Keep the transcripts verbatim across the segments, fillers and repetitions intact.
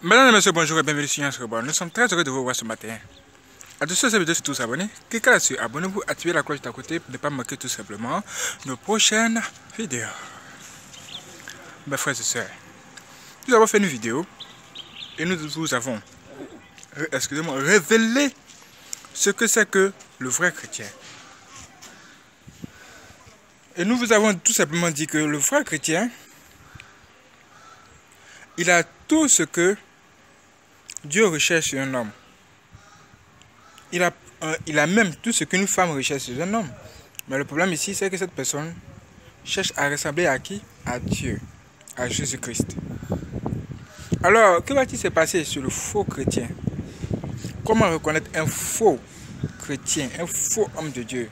Mesdames et messieurs, bonjour et bienvenue sur Yansrebo. Nous sommes très heureux de vous voir ce matin. À tous ceux qui veulent surtout s'abonner, cliquez là-dessus, abonnez-vous, activez la cloche d'à côté pour ne pas manquer tout simplement nos prochaines vidéos. Mes frères et sœurs, nous avons fait une vidéo et nous vous avons, excusez-moi, révélé ce que c'est que le vrai chrétien. Et nous vous avons tout simplement dit que le vrai chrétien, il a tout ce que Dieu recherche sur un homme. Il a, euh, il a même tout ce qu'une femme recherche sur un homme. Mais le problème ici, c'est que cette personne cherche à ressembler à qui? À Dieu, à Jésus-Christ. Alors, que va-t-il se passer sur le faux chrétien? Comment reconnaître un faux chrétien, un faux homme de Dieu?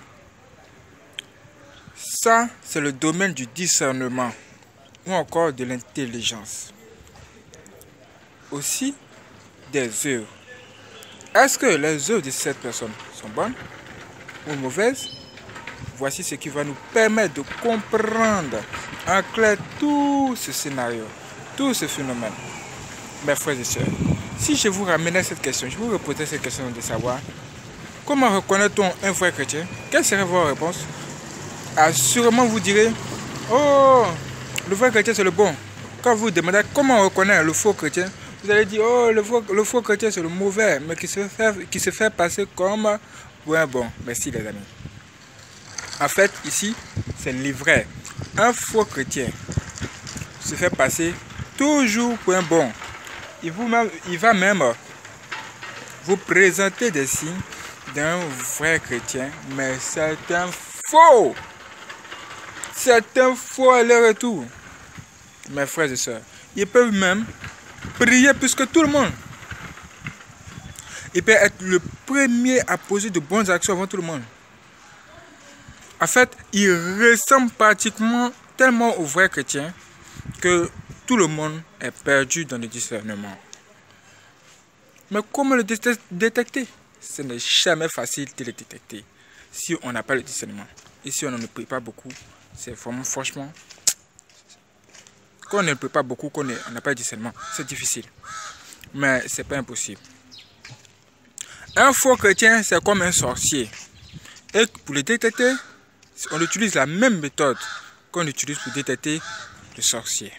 Ça, c'est le domaine du discernement ou encore de l'intelligence. Aussi, des œuvres. Est-ce que les œuvres de cette personne sont bonnes ou mauvaises? Voici ce qui va nous permettre de comprendre en clair tout ce scénario, tout ce phénomène. Mes frères et sœurs, si je vous ramenais cette question, je vous reposais cette question de savoir comment reconnaît-on un vrai chrétien? Quelle serait votre réponse? Ah, sûrement vous direz, oh, le vrai chrétien c'est le bon. Quand vous demandez comment reconnaître le faux chrétien, vous allez dire, oh, le faux, le faux chrétien c'est le mauvais, mais qui se, fait, qui se fait passer comme pour un bon. Merci les amis. En fait, ici, c'est le vrai. Un faux chrétien se fait passer toujours pour un bon. Il, vous, il va même vous présenter des signes d'un vrai chrétien, mais c'est un faux. C'est un faux aller-retour. Mes frères et sœurs, ils peuvent même prier plus que tout le monde. Il peut être le premier à poser de bonnes actions avant tout le monde. En fait, il ressemble pratiquement tellement au vrai chrétien que tout le monde est perdu dans le discernement. Mais comment le détecter? Ce n'est jamais facile de le détecter si on n'a pas le discernement. Et si on ne prie pas beaucoup, c'est vraiment franchement... Quand on ne prie pas beaucoup, qu'on n'a pas le discernement, c'est difficile. Mais ce n'est pas impossible. Un faux chrétien, c'est comme un sorcier. Et pour le détecter, on utilise la même méthode qu'on utilise pour détecter le sorcier.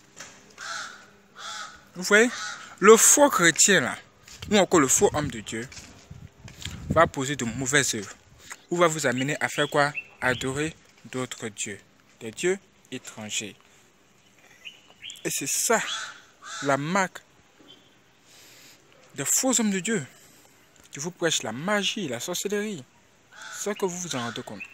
Vous voyez, le faux chrétien, là, ou encore le faux homme de Dieu, va poser de mauvaises œuvres. Ou va vous amener à faire quoi? Adorer d'autres dieux. Des dieux étrangers. Et c'est ça, la marque des faux hommes de Dieu, qui vous prêchent la magie, la sorcellerie, sans que vous vous en rendez compte.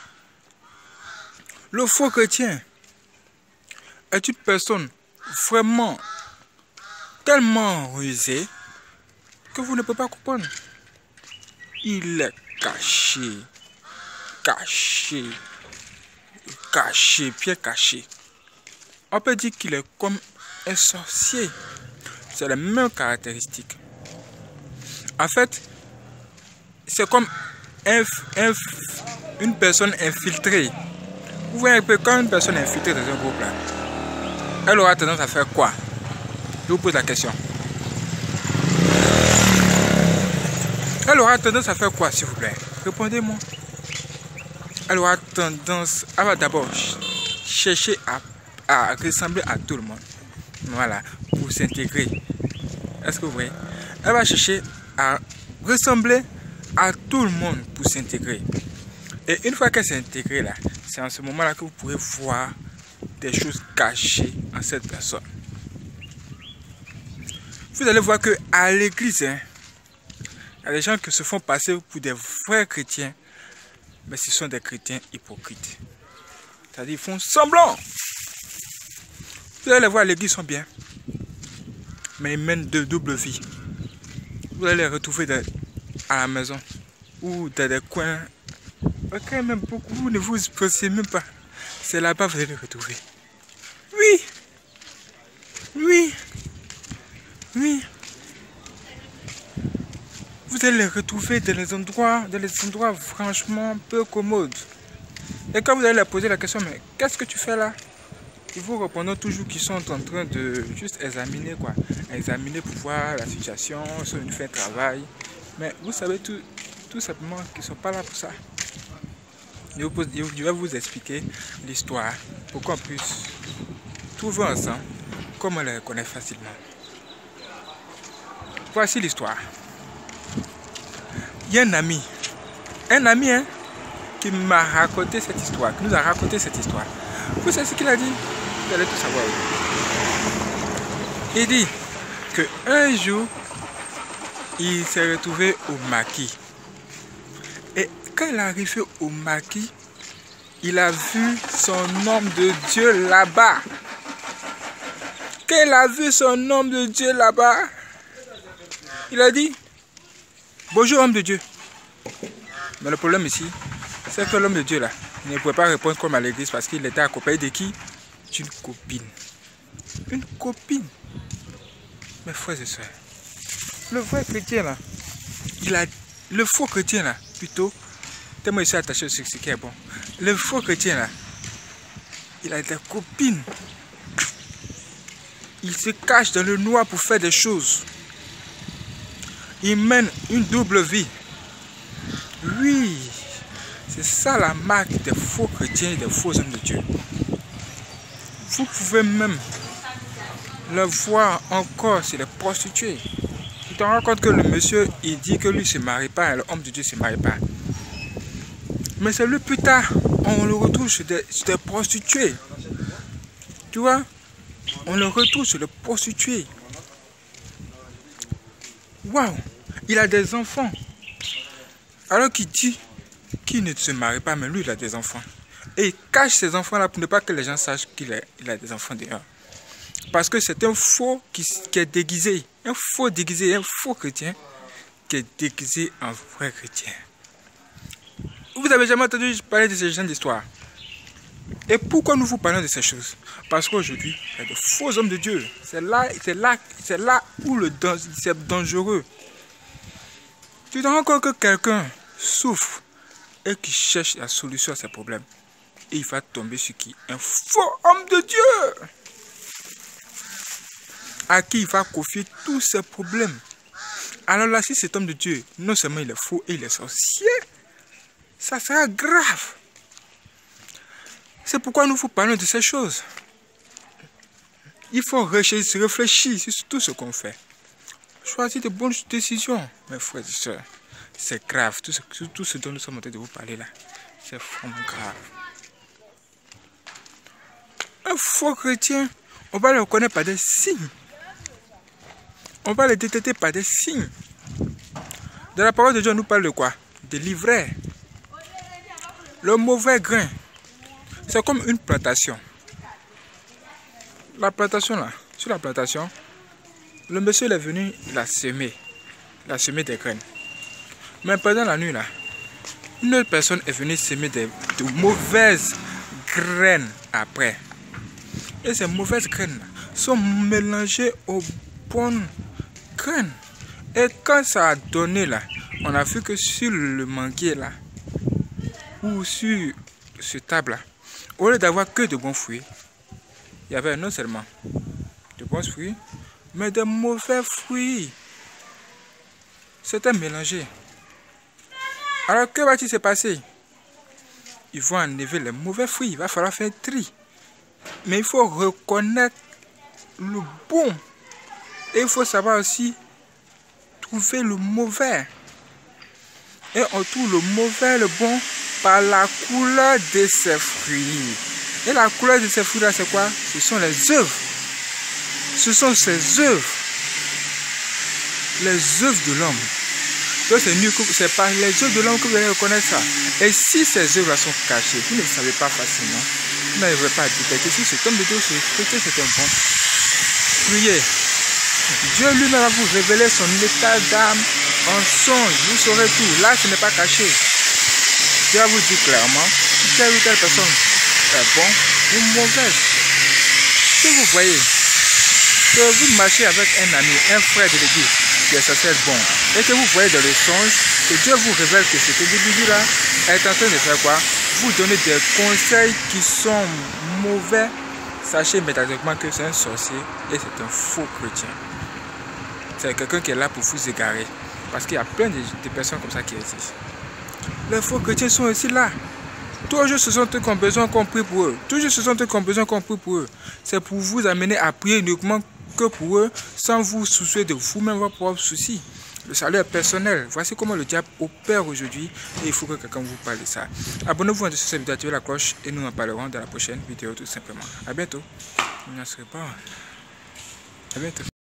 Le faux chrétien est une personne vraiment tellement rusée que vous ne pouvez pas comprendre. Il est caché, caché, caché, bien caché. On peut dire qu'il est comme un sorcier. C'est la même caractéristique. En fait, c'est comme un, un, une personne infiltrée. Vous voyez un peu, quand une personne est infiltrée dans un groupe là, elle aura tendance à faire quoi? Je vous pose la question. Elle aura tendance à faire quoi, s'il vous plaît? Répondez-moi. Elle aura tendance à d'abord chercher à à ressembler à tout le monde. Voilà, pour s'intégrer. Est-ce que vous voyez? Elle va chercher à ressembler à tout le monde pour s'intégrer. Et une fois qu'elle s'est intégrée là, c'est en ce moment-là que vous pourrez voir des choses cachées en cette personne. Vous allez voir que à l'église, hein, il y a des gens qui se font passer pour des vrais chrétiens, mais ce sont des chrétiens hypocrites. C'est-à-dire ils font semblant. Vous allez les voir à l'église, sont bien, mais ils mènent de double vie. Vous allez les retrouver de, à la maison ou dans des coins. Ok, même beaucoup, vous ne vous pensez même pas. C'est là-bas que vous allez les retrouver. Oui, oui, oui. Vous allez les retrouver dans les endroits, dans les endroits franchement peu commodes. Et quand vous allez leur poser la question, mais qu'est-ce que tu fais là? ils vous répondront toujours qu'ils sont en train de juste examiner quoi. Examiner pour voir la situation, sur une fin de travail. Mais vous savez tout, tout simplement qu'ils ne sont pas là pour ça. Je, vous, je vais vous expliquer l'histoire pour qu'on puisse trouver ensemble comment on les reconnaît facilement. Voici l'histoire. Il y a un ami, un ami hein, qui m'a raconté cette histoire, qui nous a raconté cette histoire. Vous savez ce qu'il a dit? Vous allez tout savoir. Il dit qu'un jour, il s'est retrouvé au maquis. Et quand il est arrivé au maquis, il a vu son homme de Dieu là-bas. Quand il a vu son homme de Dieu là-bas, il a dit, bonjour homme de Dieu. Mais le problème ici, c'est que l'homme de Dieu là, il ne pouvait pas répondre comme à l'église parce qu'il était accompagné de qui? D'une copine. Une copine. Mes frères et sœurs, le vrai chrétien là, il a, le faux chrétien là, plutôt, tellement il s'est attaché au succès qui est bon. Le faux chrétien là, il a des copines. Il se cache dans le noir pour faire des choses. Il mène une double vie. Oui, c'est ça la marque des faux chrétiens et des faux hommes de Dieu. Vous pouvez même le voir encore chez les prostituées. Tu te rends compte que le monsieur, il dit que lui ne se marie pas, l'homme de Dieu ne se marie pas. Mais c'est lui plus tard, on le retrouve chez des, chez des prostituées. Tu vois, on le retrouve chez les prostituées. Waouh, il a des enfants. Alors qu'il dit qu'il ne se marie pas, mais lui il a des enfants. Et il cache ses enfants là pour ne pas que les gens sachent qu'il a, il a des enfants dehors. Parce que c'est un faux qui, qui est déguisé. Un faux déguisé, un faux chrétien qui est déguisé en vrai chrétien. Vous avez jamais entendu parler de ces gens d'histoire? Et pourquoi nous vous parlons de ces choses? Parce qu'aujourd'hui, il y a de faux hommes de Dieu. C'est là, c'est là, c'est là où le c'est dangereux. Tu te rends compte que quelqu'un souffre et qui cherche la solution à ses problèmes. Et il va tomber sur qui? Un faux homme de Dieu. À qui il va confier tous ses problèmes. Alors là, si cet homme de Dieu, non seulement il est faux et il est sorcier, ça sera grave. C'est pourquoi nous vous parlons de ces choses. Il faut réfléchir, réfléchir sur tout ce qu'on fait. Choisir de bonnes décisions, mes frères et sœurs. C'est grave. Tout ce, tout ce dont nous sommes en train de vous parler là, c'est vraiment grave. Un faux chrétien, on va le reconnaître par des signes. On va le détecter par des signes. Dans la parole de Dieu, on nous parle de quoi? De l'ivraie. Le mauvais grain. C'est comme une plantation. La plantation là, sur la plantation, le monsieur est venu, il a semé. Il a semé des graines. Mais pendant la nuit là, une autre personne est venue semer des, de mauvaises graines après. Et ces mauvaises graines là, sont mélangées aux bonnes graines. Et quand ça a donné là, on a vu que sur le manguier là, ou sur ce table là, au lieu d'avoir que de bons fruits, il y avait non seulement de bons fruits, mais de mauvais fruits. C'était mélangé. Alors que va-t-il se passer? Ils vont enlever les mauvais fruits. Il va falloir faire un tri. Mais il faut reconnaître le bon. Et il faut savoir aussi trouver le mauvais. Et on trouve le mauvais et le bon par la couleur de ses fruits. Et la couleur de ces fruits-là, c'est quoi? Ce sont les œuvres. Ce sont ses œuvres. Les œuvres de l'homme. Donc c'est mieux que c'est par les œuvres de l'homme que vous allez reconnaître ça. Et si ces œuvres-là sont cachées, vous ne le savez pas facilement. Vous n'arriverez pas à détecter si cet homme de Dieu, c'est un bon. Priez. Dieu lui-même va vous révéler son état d'âme en songe. Vous saurez tout. Là, ce n'est pas caché. Dieu va vous dire clairement si telle ou telle personne est bon ou mauvaise. Si vous voyez que vous marchez avec un ami, un frère de l'église qui est censé être bon, et que vous voyez dans le songe que Dieu vous révèle que cet individu-là est en train de faire quoi? Vous donner des conseils qui sont mauvais, sachez métaphysiquement que c'est un sorcier et c'est un faux chrétien. C'est quelqu'un qui est là pour vous égarer. Parce qu'il y a plein de, de personnes comme ça qui existent. Les faux chrétiens sont aussi là. Toujours ce sont eux qui ont besoin qu'on prie pour eux. Toujours ce sont eux qui ont besoin qu'on prie pour eux. C'est pour vous amener à prier uniquement que pour eux, sans vous soucier de vous-même vos propres soucis. Le salut est personnel. Voici comment le diable opère aujourd'hui et il faut que quelqu'un vous parle de ça. Abonnez-vous à cette vidéo, activez la cloche et nous en parlerons dans la prochaine vidéo tout simplement. A bientôt. Il n'y a pas. À bientôt.